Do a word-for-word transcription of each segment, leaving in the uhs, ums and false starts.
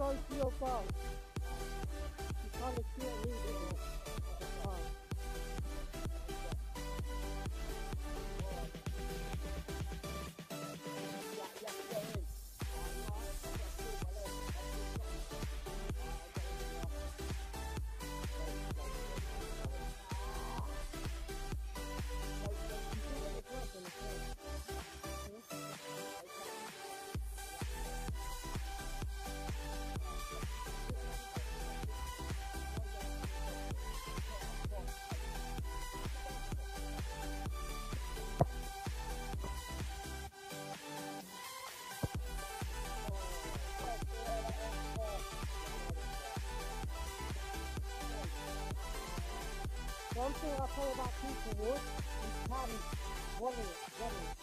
close to your boat. You kind of can't read it at the time. One thing I'll tell you about people wood is carry running it, running it.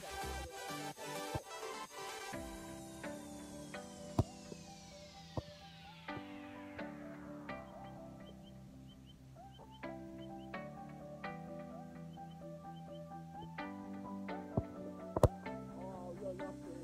Oh, you're lucky.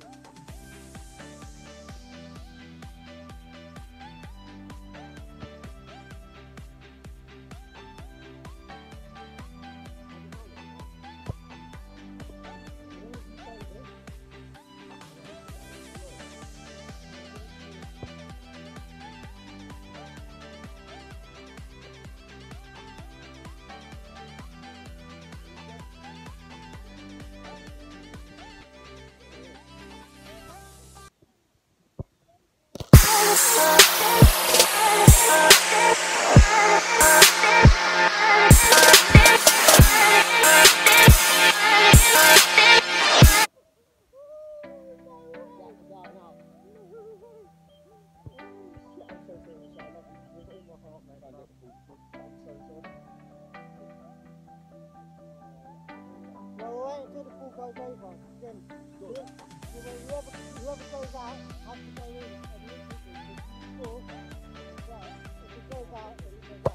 Well, wait until the pool goes over. Then whoever, whoever goes out has to go in immediately. The pool, right, if it goes out, then it goes out.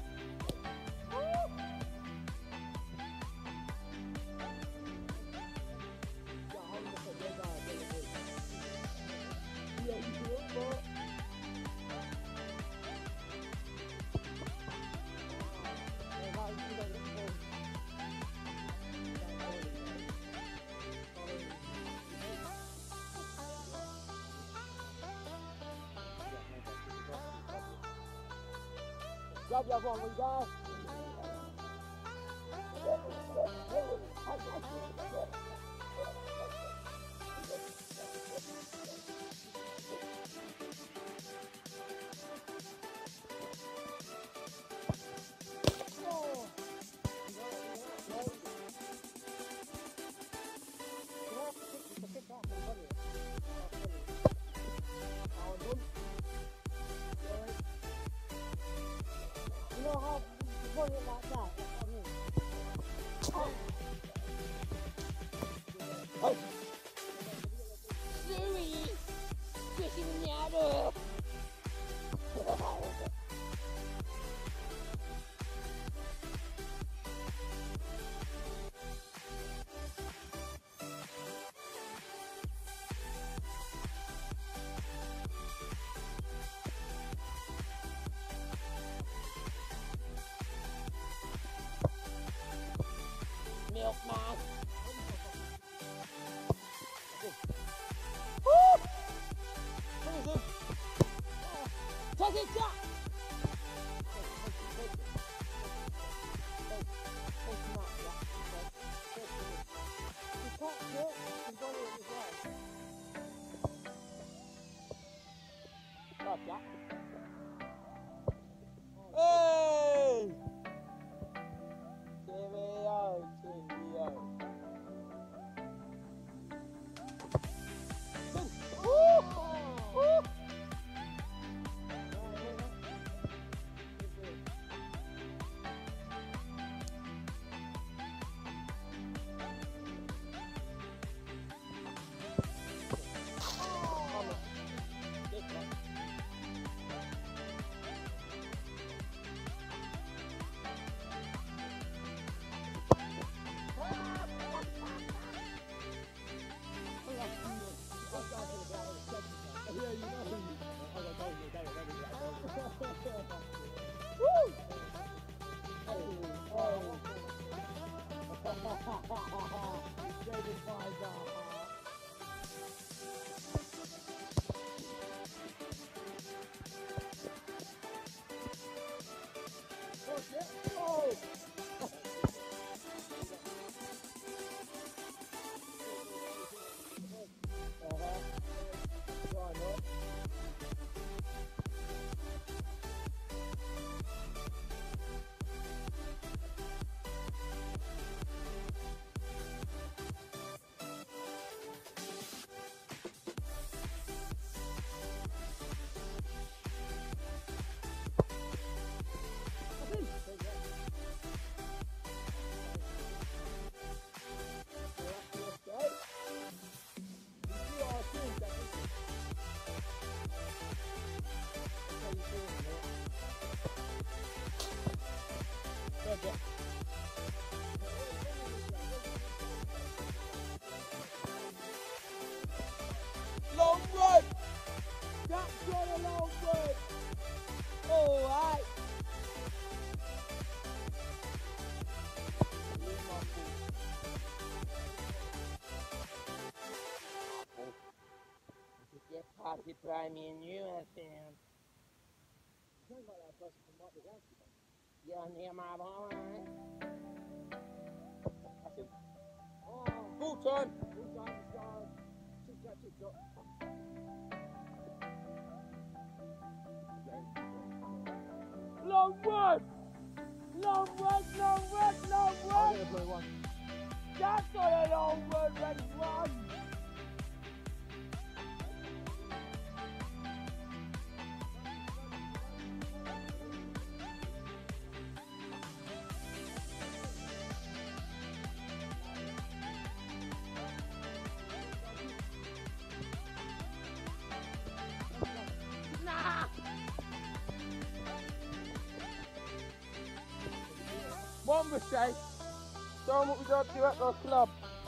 Yeah, you do it, but grab your one, we go. You know how you put it like that? That's what I mean. Oh. Oh. Siri! Fishing in the water! Milkman. Woo! Take it, Jack! Hey! Cheerio, cheerio. Woo! Woo! Get party prime me and you, I think. Sounds like that person from Michael Glancy. Yeah, near my boy. That's him. Oh, Full time. all time is gone. Tick tock, tick tock. Long word! Long word, long word, long I'm word! gonna play one. That's not a long word, ready one! Nah! One mistake. Show 'em what we got to do at the club.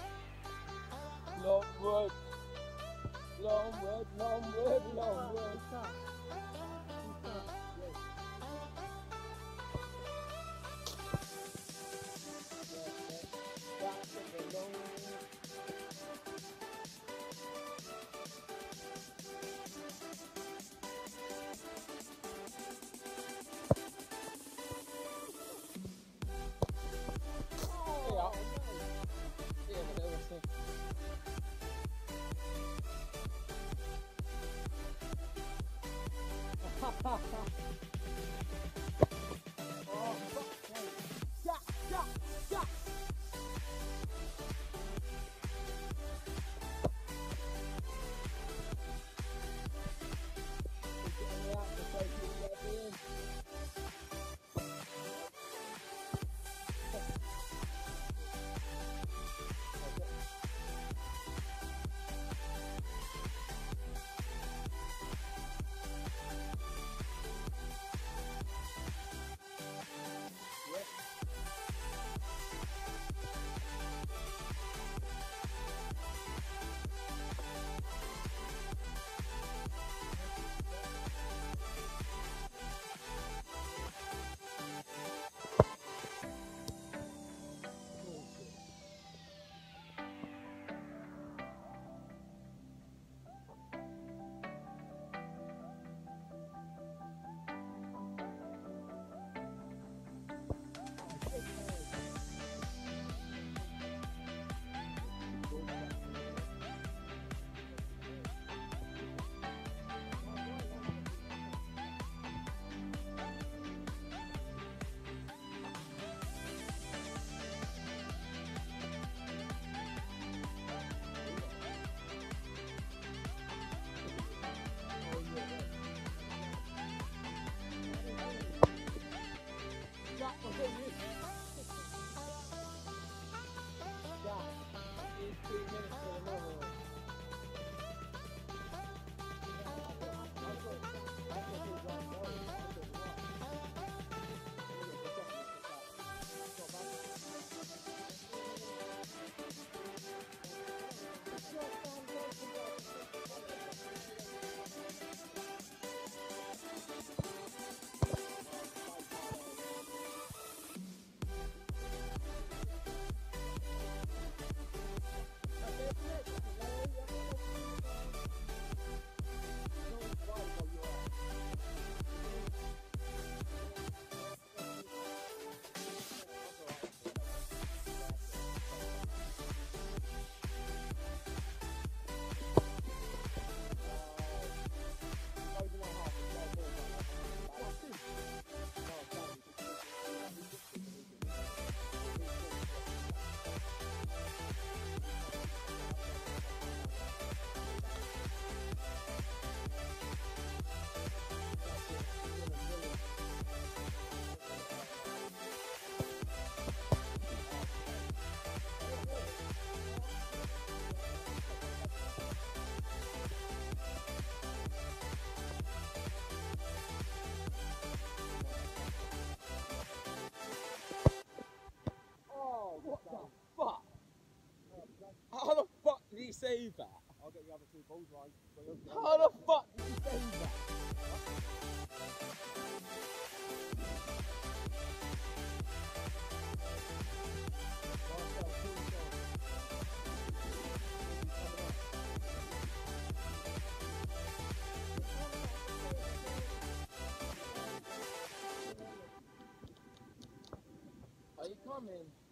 Long word. Long word, long word, long word. Oh, fuck's sake. Jack, Jack, Jack. How the fuck did he save that? I'll get the other two balls right. How the fuck did he save that? coming.